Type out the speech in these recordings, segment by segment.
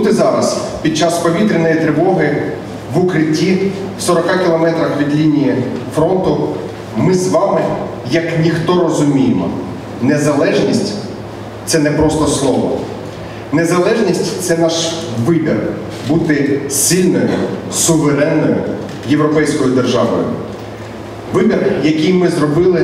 Тут і зараз, під час повітряної тривоги, в укритті, в 40 кілометрах від лінії фронту, ми з вами, як ніхто, розуміємо, незалежність – це не просто слово. Незалежність – це наш вибір бути сильною, суверенною європейською державою. Вибір, який ми зробили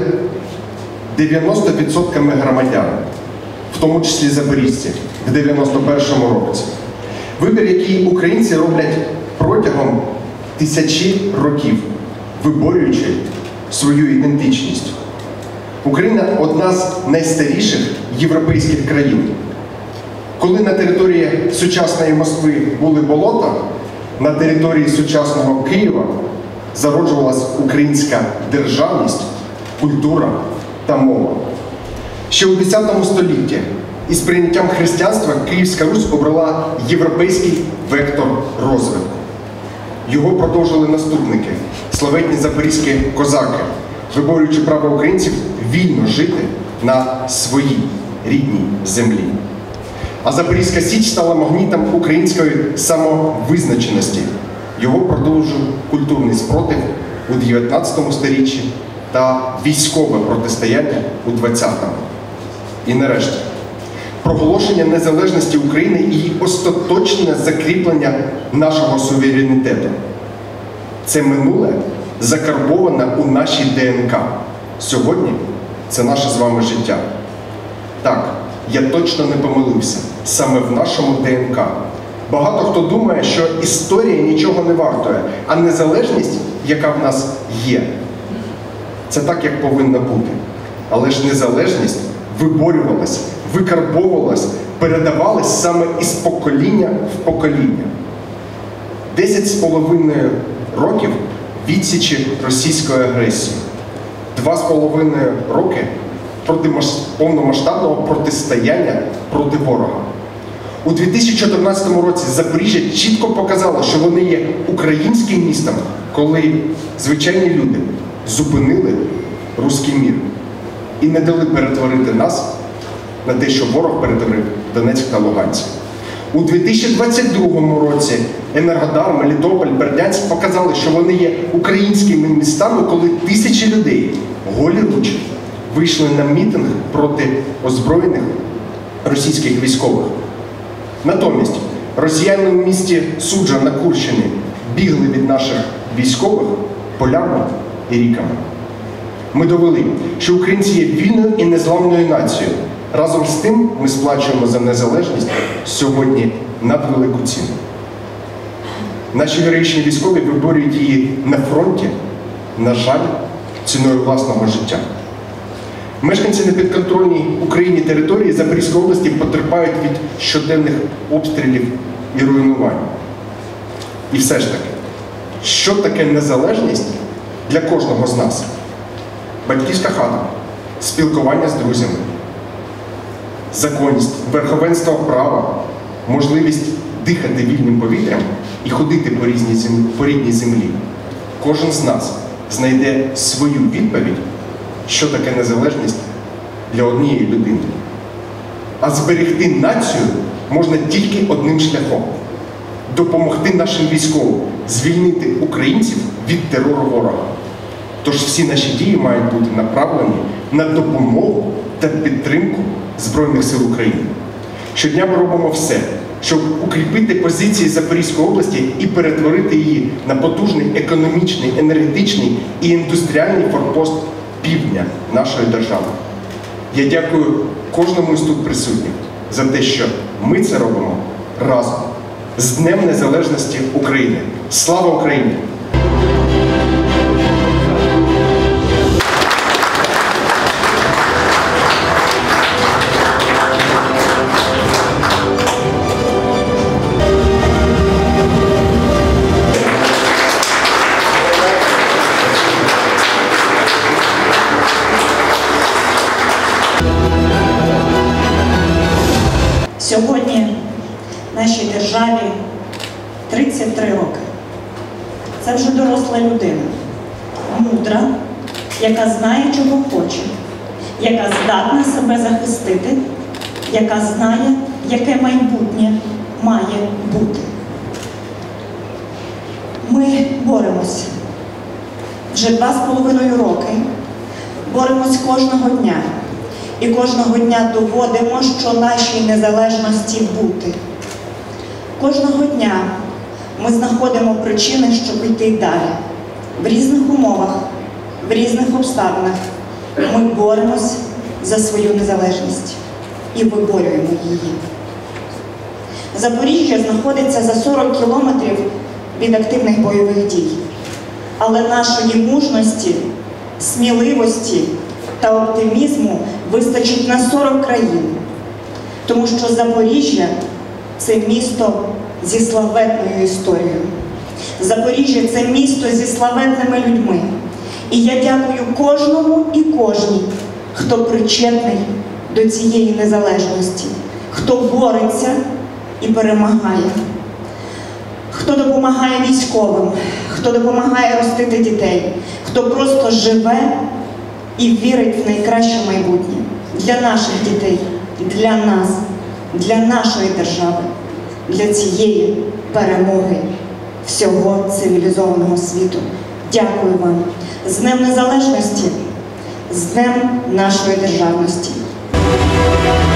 90% громадян, в тому числі запоріжці, в 91-му році. Вибір, який українці роблять протягом тисячі років, виборюючи свою ідентичність. Україна – одна з найстаріших європейських країн. Коли на території сучасної Москви були болота, на території сучасного Києва зароджувалась українська державність, культура та мова. Ще у X столітті із прийняттям християнства Київська Русь обрала європейський вектор розвитку. Його продовжили наступники – славетні запорізькі козаки, виборюючи право українців вільно жити на своїй рідній землі. А Запорізька Січ стала магнітом української самовизначеності. Його продовжив культурний спротив у 19 сторіччі та військове протистояння у 20-му. І нарешті, проголошення незалежності України і її остаточне закріплення нашого суверенітету. Це минуле закарбоване у нашій ДНК. Сьогодні це наше з вами життя. Так, я точно не помилився. Саме в нашому ДНК. Багато хто думає, що історія нічого не вартує, а незалежність, яка в нас є, це так, як повинно бути. Але ж незалежність виборювалась, викарбовувалась, передавалась саме із покоління в покоління. 10,5 років відсічі російської агресії. 2,5 роки проти повномасштабного протистояння проти ворога. У 2014 році Запоріжжя чітко показало, що вони є українським містом, коли звичайні люди зупинили руський мір і не дали перетворити нас на те, що ворог перетворив Донецьк та Луганськ. У 2022 році Енергодар, Мелітополь, Бердянськ показали, що вони є українськими містами, коли тисячі людей голіруч вийшли на мітинг проти озброєних російських військових. Натомість росіяни у місті Суджа на Курщині бігли від наших військових полями і ріками. Ми довели, що українці є вільною і незламною нацією. Разом з тим ми сплачуємо за незалежність сьогодні надвелику ціну. Наші героїчні військові виборюють її на фронті, на жаль, ціною власного життя. Мешканці непідконтрольній Україні території Запорізької області потерпають від щоденних обстрілів і руйнувань. І все ж таки, що таке незалежність для кожного з нас? Батьківська хата, спілкування з друзями, законність, верховенство права, можливість дихати вільним повітрям і ходити по рідній землі. Кожен з нас знайде свою відповідь, що таке незалежність для однієї людини. А зберегти націю можна тільки одним шляхом – допомогти нашим військовим звільнити українців від терору ворога. Тож всі наші дії мають бути направлені на допомогу та підтримку Збройних сил України. Щодня ми робимо все, щоб укріпити позиції Запорізької області і перетворити її на потужний економічний, енергетичний і індустріальний форпост півдня нашої держави. Я дякую кожному із тут присутніх за те, що ми це робимо разом. З Днем Незалежності України! Слава Україні! Сьогодні нашій державі 33 роки. Це вже доросла людина, мудра, яка знає, чого хоче, яка здатна себе захистити, яка знає, яке майбутнє має бути. Ми боремось. Вже 2,5 роки боремось кожного дня. І кожного дня доводимо, що нашій незалежності бути. Кожного дня ми знаходимо причини, щоб йти далі. В різних умовах, в різних обставинах ми боремось за свою незалежність і виборюємо її. Запоріжжя знаходиться за 40 кілометрів від активних бойових дій. Але нашої мужності, сміливості та оптимізму вистачить на 40 країн. Тому що Запоріжжя – це місто зі славетною історією. Запоріжжя – це місто зі славетними людьми. І я дякую кожному і кожній, хто причетний до цієї незалежності, хто бореться і перемагає, хто допомагає військовим, хто допомагає ростити дітей, хто просто живе і вірить в найкраще майбутнє для наших дітей, для нас, для нашої держави, для цієї перемоги всього цивілізованого світу. Дякую вам. З Днем Незалежності, з Днем нашої державності.